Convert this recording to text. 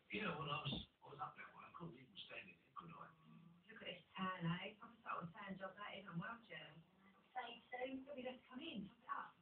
Yeah, well, I was up that way. I couldn't even stand it, could I? Look at this tan, eh? Proper sort of tan job that is. I'm well, Jill. Say, Sue, you'll be left to come in. Top it up.